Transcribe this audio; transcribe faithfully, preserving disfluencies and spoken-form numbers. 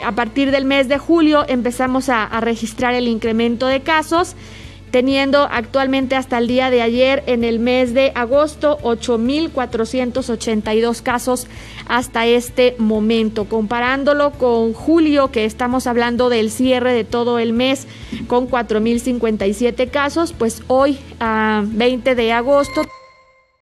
A partir del mes de julio empezamos a, a registrar el incremento de casos, teniendo actualmente hasta el día de ayer, en el mes de agosto, ocho mil cuatrocientos ochenta y dos casos hasta este momento. Comparándolo con julio, que estamos hablando del cierre de todo el mes, con cuatro mil cincuenta y siete casos, pues hoy, a veinte de agosto...